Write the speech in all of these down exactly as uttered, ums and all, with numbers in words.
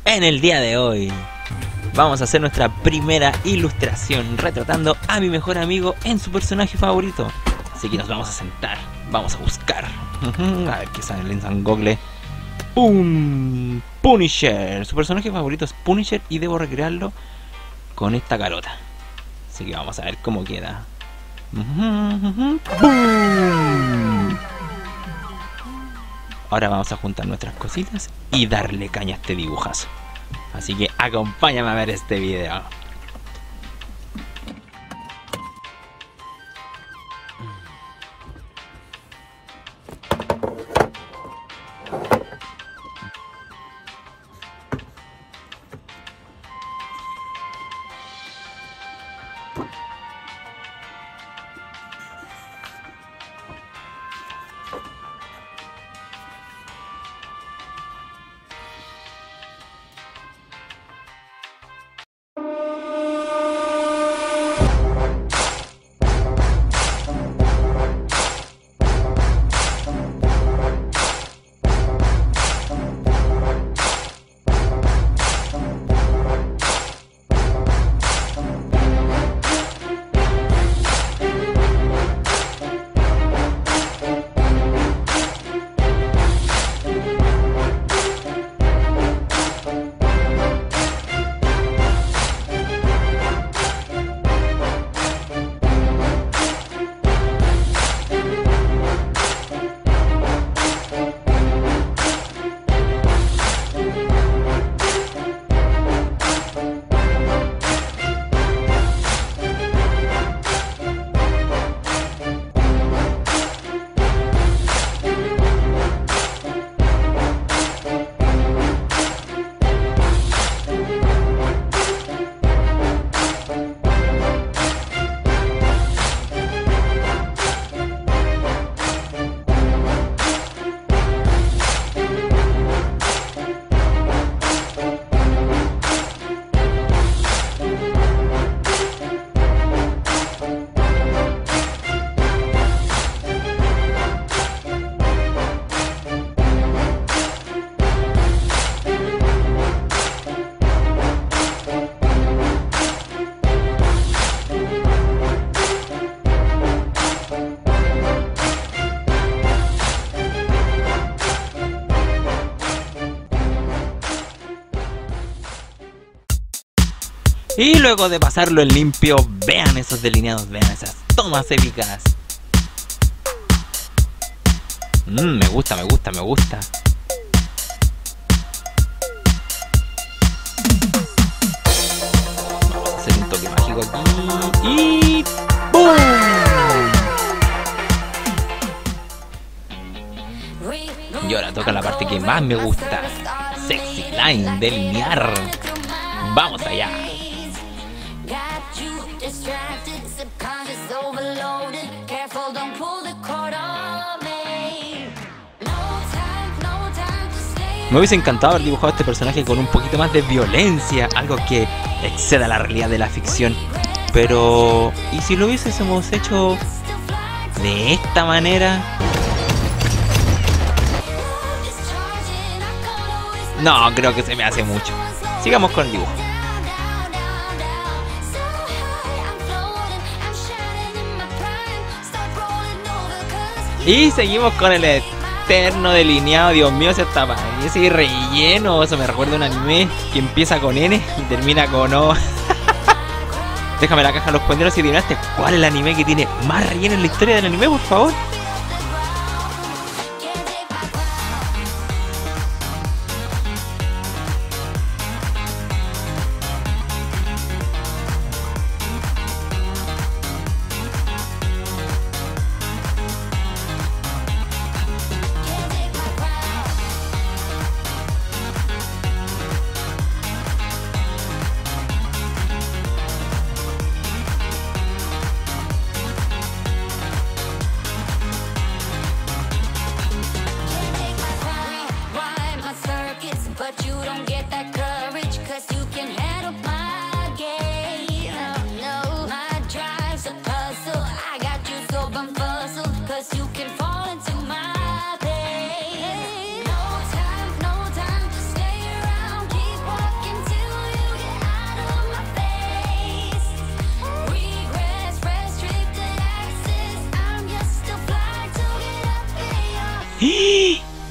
En el día de hoy vamos a hacer nuestra primera ilustración retratando a mi mejor amigo en su personaje favorito. Así que nos vamos a sentar, vamos a buscar. A ver qué sale en Google. ¡Pum! Punisher. Su personaje favorito es Punisher y debo recrearlo con esta carota. Así que vamos a ver cómo queda. ¡Boom! Ahora vamos a juntar nuestras cositas y darle caña a este dibujazo. Así que acompáñame a ver este video. Y luego de pasarlo en limpio, vean esos delineados, vean esas tomas épicas. Mmm, me gusta, me gusta, me gusta. Vamos a hacer un toque mágico aquí. Y ¡boom! Y ahora toca la parte que más me gusta. Sexy line, delinear. Vamos allá. Me hubiese encantado haber dibujado este personaje con un poquito más de violencia, algo que exceda la realidad de la ficción. Pero, ¿y si lo hubiésemos hecho de esta manera? No, creo que se me hace mucho. Sigamos con el dibujo. Y seguimos con el eterno delineado. Dios mío, se hasta parece relleno. Eso me recuerda a un anime que empieza con N y termina con O. Déjame la caja de los cuenteros y adivinaste cuál es el anime que tiene más relleno en la historia del anime, por favor.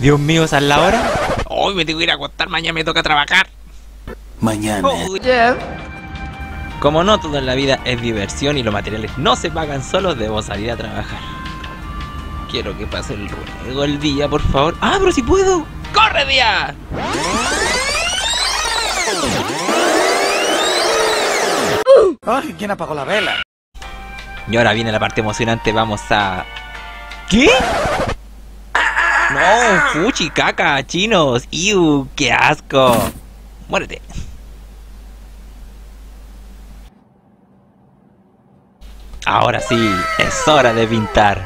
Dios mío, ¿esa es la hora? Hoy me tengo que ir a acostar, mañana me toca trabajar. Mañana. Oh, yeah. Como no todo en la vida es diversión y los materiales no se pagan solos, debo salir a trabajar. Quiero que pase el ruego el día, por favor. ¡Ah, pero si puedo! ¡Corre, día! Ay, ¿quién apagó la vela? Y ahora viene la parte emocionante, vamos a... ¿Qué? No, fuchi, caca, chinos. ¡Iu, qué asco! Muérete. Ahora sí, es hora de pintar.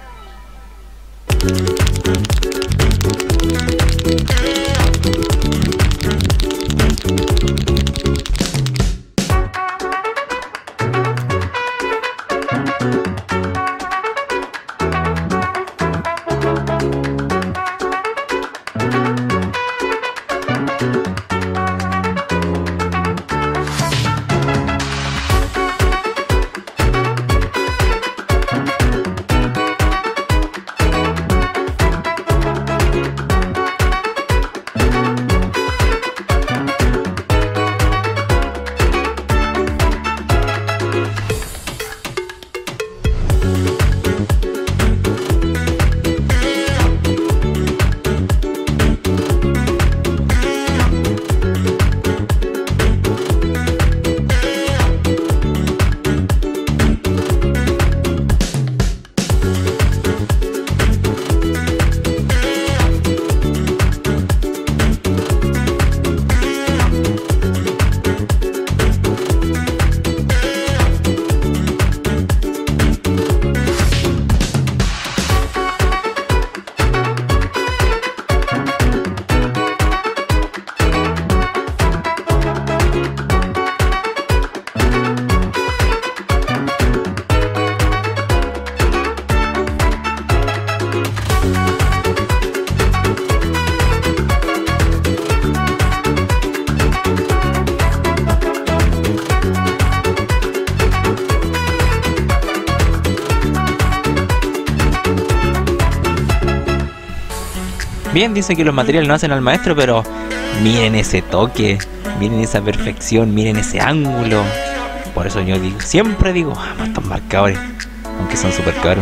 Bien, dice que los materiales no hacen al maestro, pero miren ese toque, miren esa perfección, miren ese ángulo. Por eso yo digo, siempre digo, amo estos marcadores, aunque son súper caros.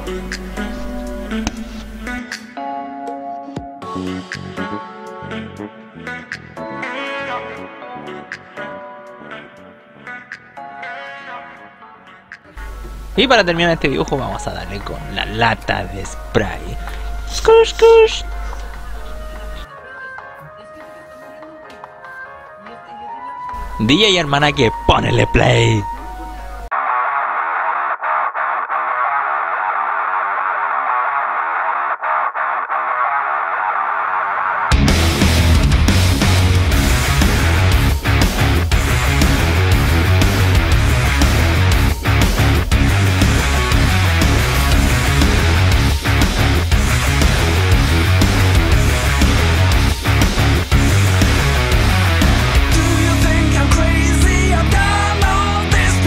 Y para terminar este dibujo vamos a darle con la lata de spray. Scush, scush. D J y hermana que ponele play. Do you think I'm crazy? I've done all this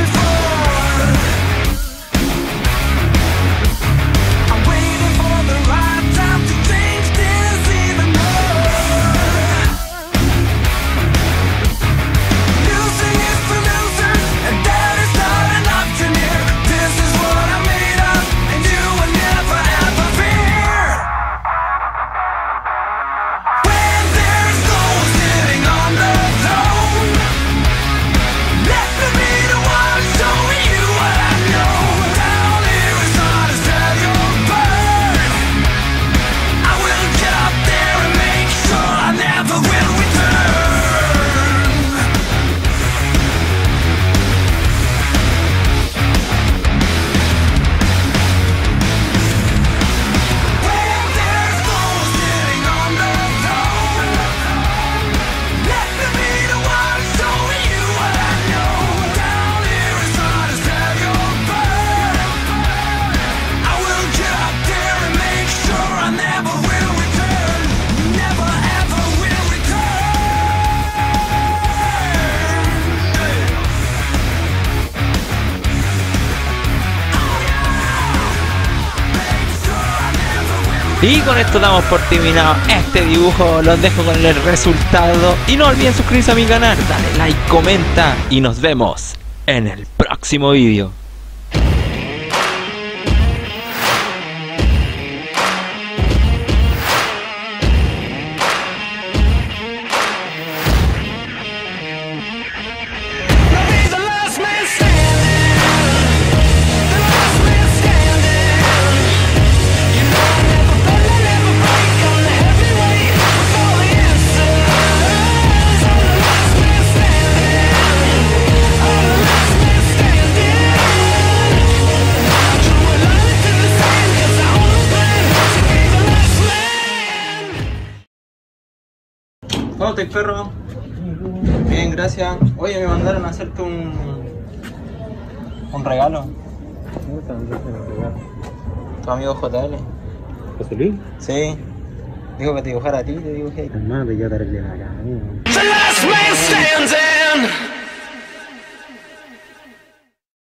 Y con esto damos por terminado este dibujo. Los dejo con el resultado. Y no olviden suscribirse a mi canal. Dale like, comenta. Y nos vemos en el próximo vídeo. ¿Cómo estás, perro? Bien, gracias. Oye, me mandaron a hacerte un... un regalo. Tu amigo J L. ¿José Luis? Sí. Dijo que te dibujara a ti, te dibujé. Hermano, te ya te arreglé la cara. The last man standing.